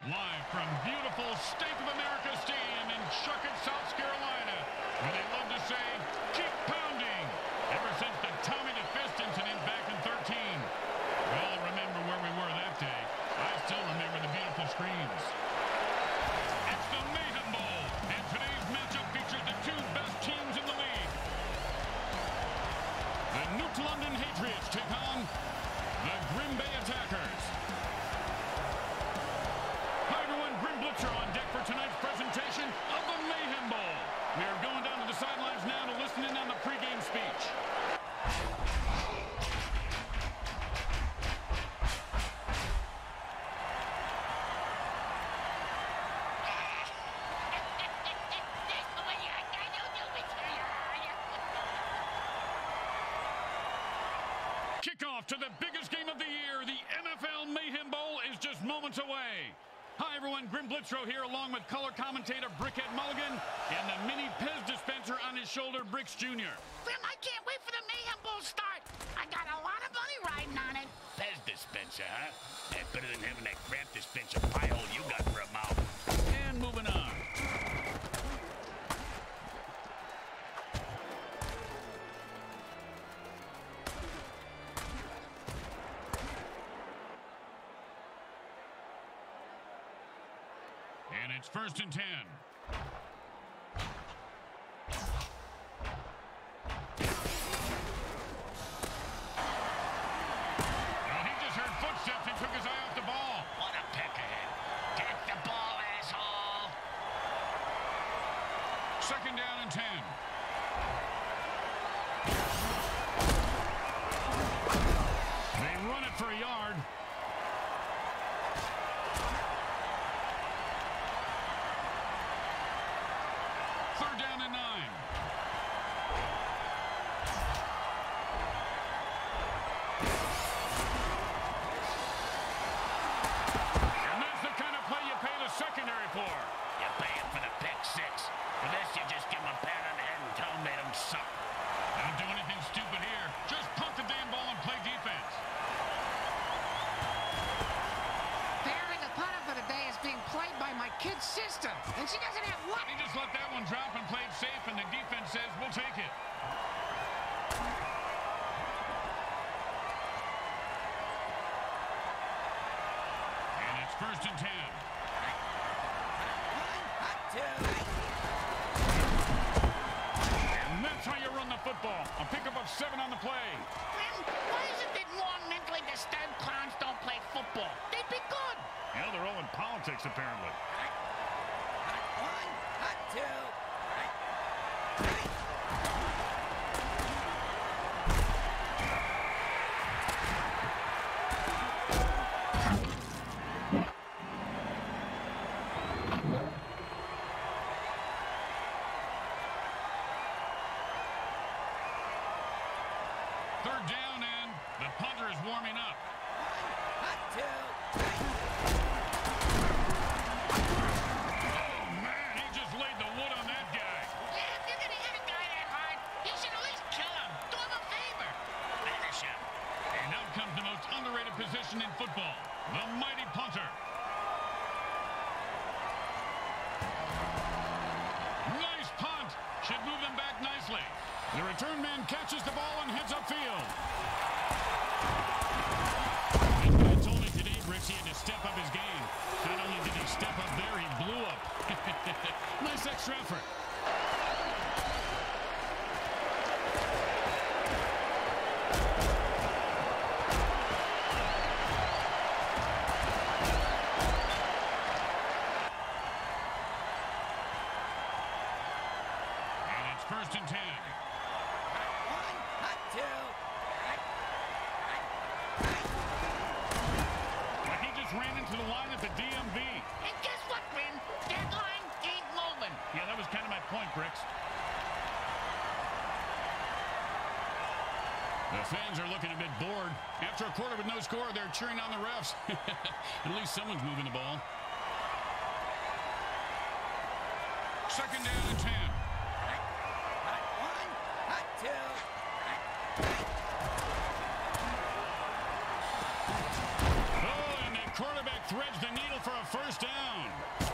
Live from beautiful State of America Stadium in Chuckett, South Carolina, where they love to say, keep pounding, ever since the Tommy the Fist incident back in 13. We all remember where we were that day. I still remember the beautiful screams. It's the Mayhem Bowl, and today's matchup features the two best teams in the league. The Nuked London Hatriots take on the Green Bay Attackers. Hi everyone, Grim Blitzer on deck for tonight's presentation of the Mayhem Bowl. We are going down to the sidelines now to listen in on the pregame speech. Kickoff to the biggest game of the year, the MFL Mayhem Bowl, is just moments away. Hi everyone, Grim Blitzrow here along with color commentator Brickhead Mulligan and the mini Pez dispenser on his shoulder, Bricks Jr. Grim, I can't wait for the Mayhem Bowl start. I got a lot of money riding on it. Pez dispenser, huh? That's better than having that crap dispenser pie hole you got for a mouth. And moving on. And it's 1st and 10. Well, he just heard footsteps and took his eye off the ball. What a peckerhead. Take the ball, asshole. 2nd down and 10. They run it for a yard. 3rd down and 9. And that's the kind of play you pay the secondary for. You pay him for the pick six. For this, you just give him a pat on the head and tell him let him suck. Don't do anything stupid here. Just punt the damn ball and play defense. Apparently the punter for the day is being played by my kid's sister, and she doesn't have what? He just let that one drop and played safe, and the defense says, we'll take it. And it's 1st and 10. And that's how you run the football. A pickup of 7 on the play. Grim, why is it that more mentally disturbed clowns don't play football? They'd be good. Yeah, they're all in politics, apparently. Third down, and the punter is warming up. Oh, man, he just laid the wood on that guy. Yeah, if you're gonna hit a guy that hard, you should at least kill him. Do him a favor. Finish him. And out comes the most underrated position in football, the mighty punter. Nice punt. Should move them back nicely. The return man catches the ball and heads upfield. And I told me today, Bricks, he had to step up his game. Not only did he step up there, he blew up. Nice extra effort. And it's 1st and 10. Like he just ran into the line at the DMV. And guess what, Grim? That line ain't moving. Yeah, that was kind of my point, Bricks. The fans are looking a bit bored. After a quarter with no score, they're cheering on the refs. At least someone's moving the ball. 2nd down and 10. threads the needle for a first down.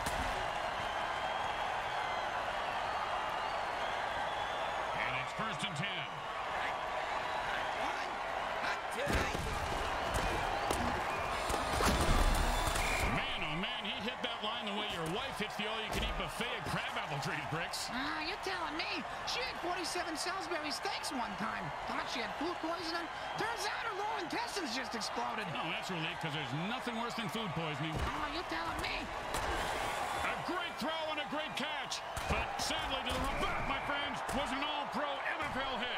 And it's 1st and 10. Man, oh man, he hit that line the way your wife hits the all-you-can-eat buffet at crabapple trees, Bricks. You're telling me. She had 47 Salisbury steaks one time. Thought she had food poisoning. Turns out her lower intestines just exploded. Oh, that's a relief, because there's nothing worse than food poisoning. Oh, you're telling me. A great throw and a great catch. But sadly, to the back, my friends, was an all-pro MFL hit.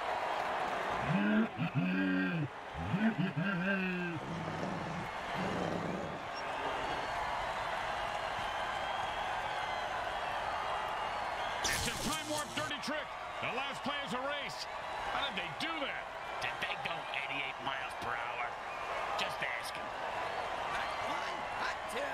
It's a time warp dirty trick. The last play is a race. How did they do that? Did they go 88 miles per hour? Just asking. Hot 1, hot 2.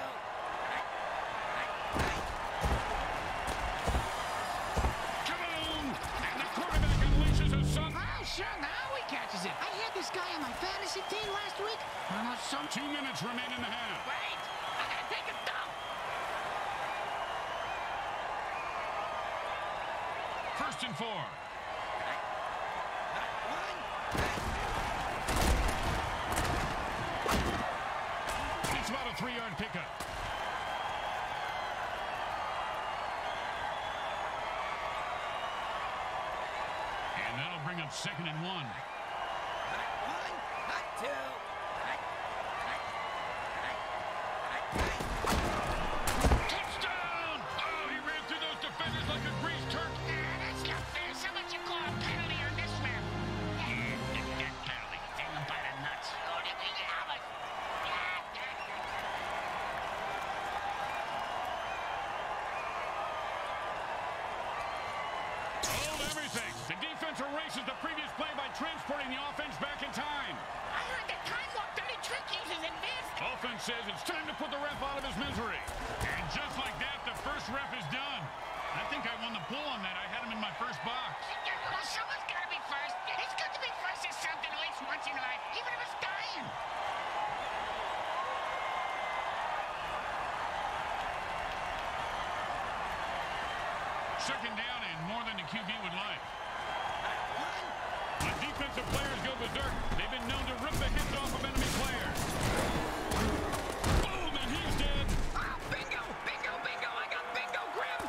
Kaboom! And the quarterback unleashes a son. Oh, sure, now he catches it. I had this guy on my fantasy team last week. Almost some 2 minutes remain in the half. Wait! I gotta take a dump! 1st and 4. It's about a 3-yard pickup. And that'll bring up 2nd and 1. Hot 1, hot 2. Touchdown! Oh, he ran through those defenders like a greased turk. That's not fair. So much you call a penalty on this man. That penalty. Take him by the nuts. Oh, they can have it. Hold everything. The defense erases the previous play by transporting the offense back in time. I heard the time walk dirty trick uses advanced. Offense says it's time to put the ref out of his misery. And just like that, the first ref is done. I think I won the pull on that. I had him in my first box. Well, someone's got to be first. It's good to be first at something at least once in life, even if it's dying. Second down and more than the QB would like. When defensive players go berserk, they've been known to rip the hits off of enemy players. Boom, and he's dead. Ah, bingo! Bingo, bingo! I got bingo, Grim!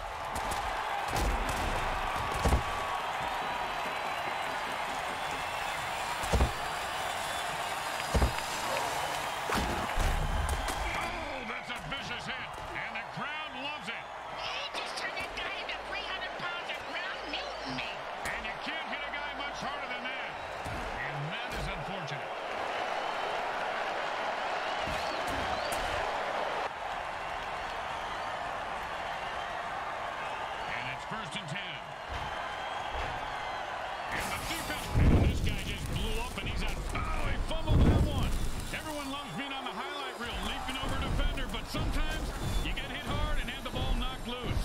Oh, that's a vicious hit, and the crowd loves it. He just turned that guy into 300 pounds of ground Newton me. And you can't hit a guy much harder than that. And that is unfortunate. And it's 1st and 10. And the defense, and this guy just blew up and he's out. Oh, he fumbled that one. Everyone loves being on the highlight reel, leaping over a defender, but sometimes you get hit hard and have the ball knocked loose.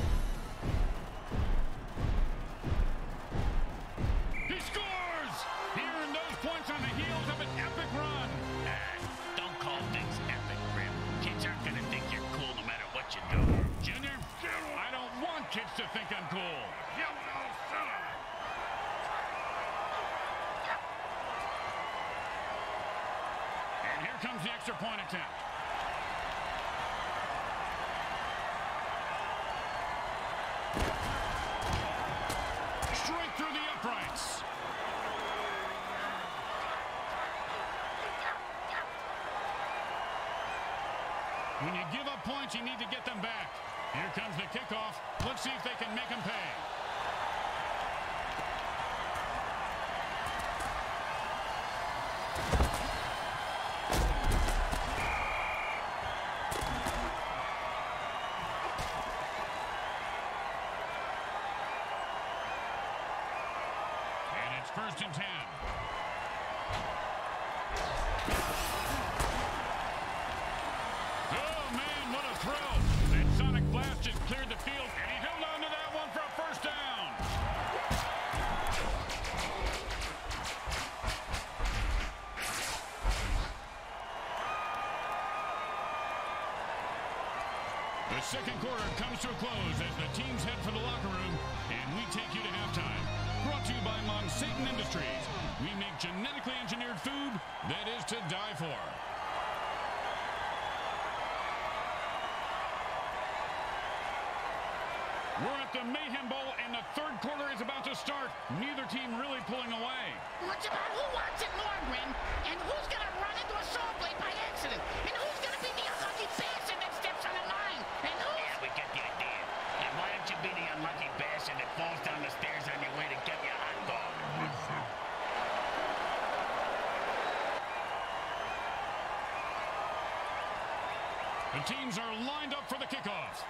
He scores! He earned those points on the heels of an epic run. Don't call things epic, Grim. Kids aren't going to think you're cool no matter what you do. Junior, I don't want kids to think I'm cool. And here comes the extra point attempt. Straight through the uprights. When you give up points, you need to get them back. Here comes the kickoff. Let's see if they can make them pay. And it's 1st and 10. Oh, man, what a throw. That sonic blast just cleared the field, and he held on to that one for a first down. second quarter comes to a close as the teams head for the locker room, and we take you to halftime. Brought to you by Monsatan Industries. We make genetically engineered food that is to die for. We're at the Mayhem Bowl, and the third quarter is about to start. Neither team really pulling away. What's about who wants it more, Grin? And who's going to run into a saw blade by accident? And who's going to be the unlucky bastard that steps on the line? And who? Yeah, we get the idea. And why don't you be the unlucky bastard that falls down the stairs on your way to get your hot dog? The teams are lined up for the kickoff.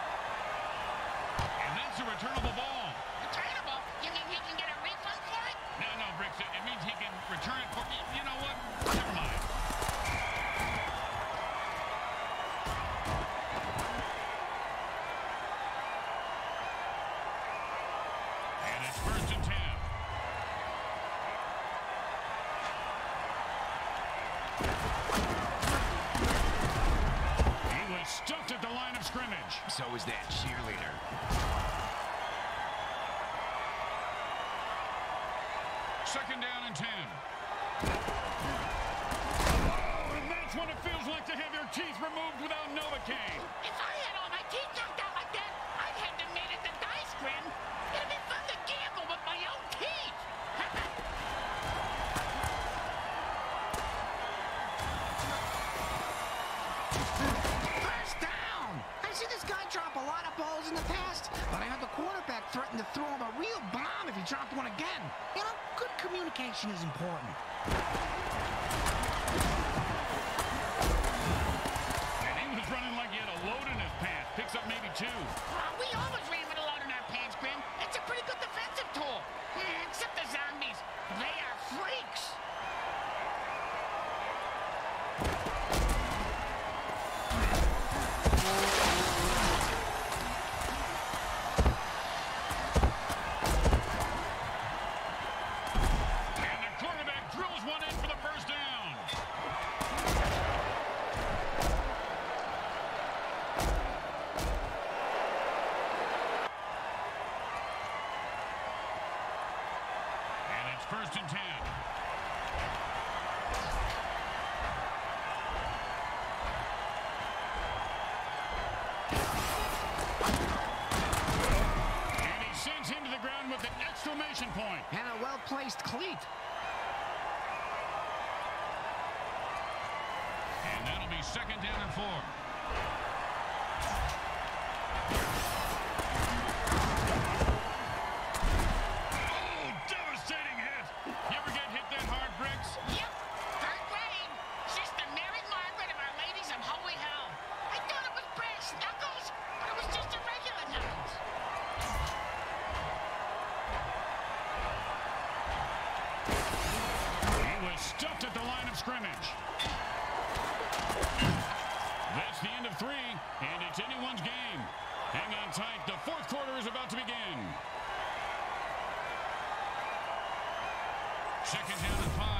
And that's a returnable ball. Returnable? You mean he can get a refund for it? No, Bricks. It means he can return it for... You know what? Never mind. And it's 1st and 10. He was stuffed at the line of scrimmage. So is that cheerleader. Second down and 10. Oh, and that's what it feels like to have your teeth removed without Novocaine. If I had all my teeth knocked out like that, I'd have to made it the dice, Grin. It'd be fun to gamble with my own teeth. First down! I've seen this guy drop a lot of balls in the past, but I heard the quarterback threaten to throw him a real bomb if he dropped one again. You know, good communication is important. And he was running like he had a load in his pants. Picks up maybe 2. We always ran with a load in our pants, Grin. It's a pretty good defensive tool. Except the zombies. They are freaks. And the quarterback drills one in for the first down. And it's 1st and 10. And he sends him to the ground with an exclamation point. And a well-placed cleat. And that'll be 2nd down and 4. Oh, devastating hit. You ever get hit that hard, Bricks? Yep. 3rd grade. Sister Mary Margaret of Our Ladies of Holy Hell. I thought it was brass knuckles, but it was just a regular knuckles. He was stuffed at the line of scrimmage. That's the end of 3, and it's anyone's game. Hang on tight. The 4th quarter is about to begin. 2nd down and 5.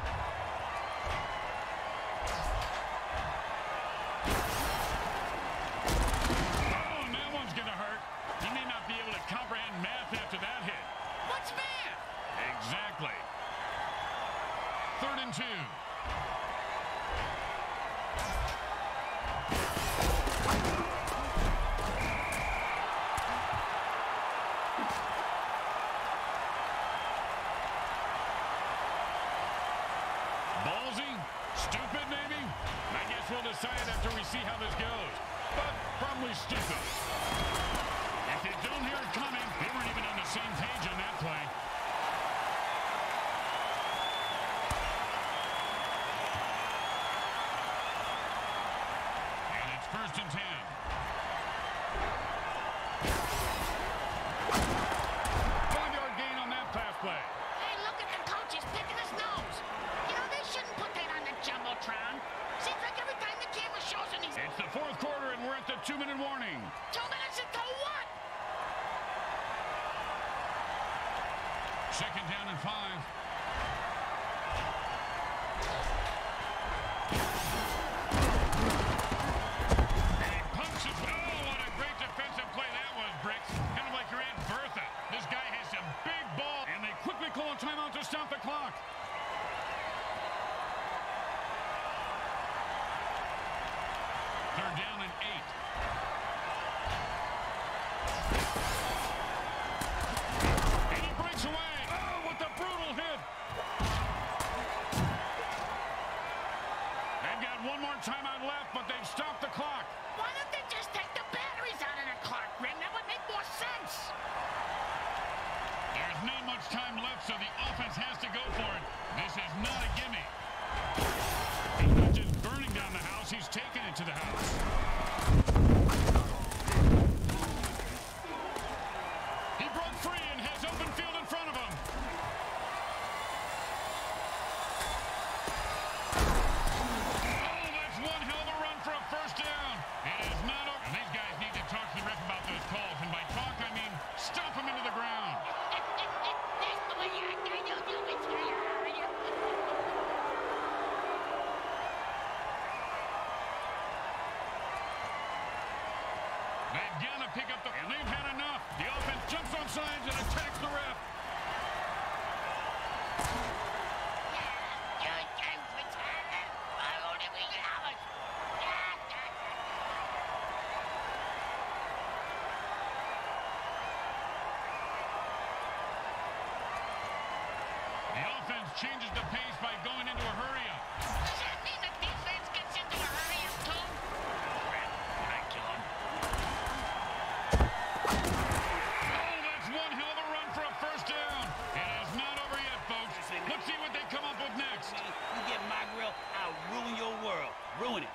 Oh, and that one's going to hurt. He may not be able to comprehend math after that hit. What's math? Exactly. 3rd and 2. Ballsy? Stupid, maybe? I guess we'll decide after we see how this goes. But probably stupid. If you don't hear it coming, they weren't even on the same page on that play. And it's 1st and 10. 5-yard gain on that pass play. Hey, look at the coaches picking his nose. You know, they shouldn't put that on the Jumbotron. Seems like every time the camera shows him, he's... It's the 4th quarter, and we're at the 2-minute warning. 2 minutes until what? 2nd down and 5. And he punches. Oh, what a so the offense has to go for it. This is not a gimme. He's not just burning down the house, he's taking it to the house. He broke free and has open field in front of him. Oh, that's one hell of a run for a first down. It is not over. These guys need to talk to the ref about those calls, and by talk, I mean stomp him into the ground. They've got to pick up the... And they've had enough. The offense jumps on sides and attacks the ref. The offense changes the pace by going into a hurry-up. Does that mean the defense gets into a hurry-up too? Can I kill him? Oh, that's one hell of a run for a first down. It is not over yet, folks. Let's see what they come up with next. You get my grill, I'll ruin your world. Ruin it.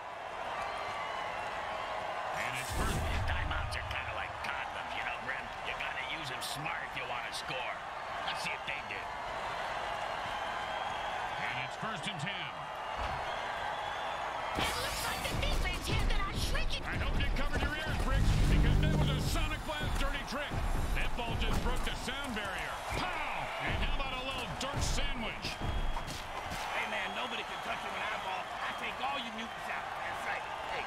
And it's first. Timeouts are kind of like condoms, you know, Grim. You got to use them smart if you want to score. Let's see if they do. And it's 1st and 10. It looks like the defense handed out shrinking. I hope you covered your ears, Briggs, because that was a Sonic Blast dirty trick. That ball just broke the sound barrier. Pow! And how about a little dirt sandwich? Hey, man, nobody can touch you with an eyeball. I take all you mutants out. That's right. Hey.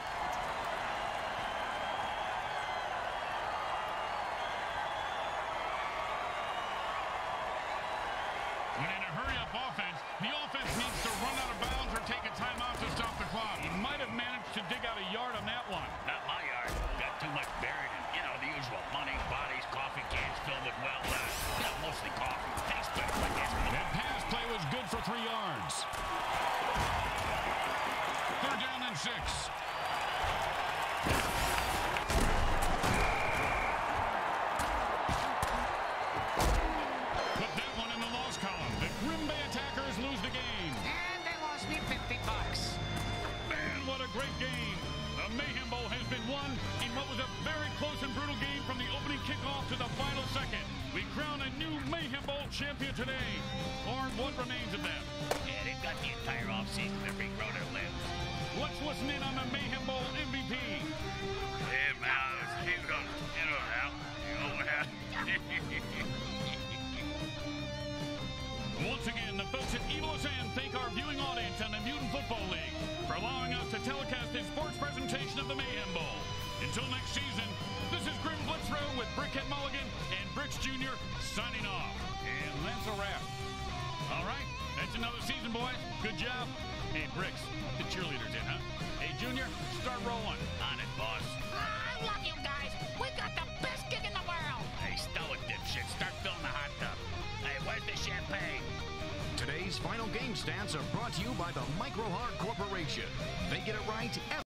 When in a hurry-up offense, the offense needs to run out of bounds or take a timeout to stop the clock. He might have managed to dig out a yard on that one. Not my yard. Got too much buried in, you know, the usual money, bodies, coffee cans filled with, well, you know, mostly coffee. Tastes better, I guess. That pass play was good for 3 yards. 3rd down and 6. Put that one in the loss column. The Green Bay attackers lose the game. And they lost me $50. Man, what a great game. The Mayhem Bowl has been won in what was a very close and brutal game from the opening kickoff to the final second. We crown a new Mayhem Bowl champion today. Or what remains of them? Yeah, they've got the entire offseason to regrow their limbs. Let's listen in on the Mayhem Bowl MVP. Hey, man, he's going to, you know, now. You know what happened? Once again, the folks at Evil Sam thank our viewing audience and the Mutant Football League for allowing us to telecast this sports presentation of the Mayhem Bowl. Until next season, this is Grim Blitzrow with Brickhead Mulligan and Bricks Jr. signing off. And that's a wrap. All right, that's another season, boys. Good job. Hey, Bricks, the cheerleaders in, huh? Hey, Junior, start rolling. On it, boss. I love you guys. We got the best gig in the world. Hey, stow it, dipshit. Start filling the hot tub. Hey, where's the champagne? Today's final game stats are brought to you by the Micro Hard Corporation. They get it right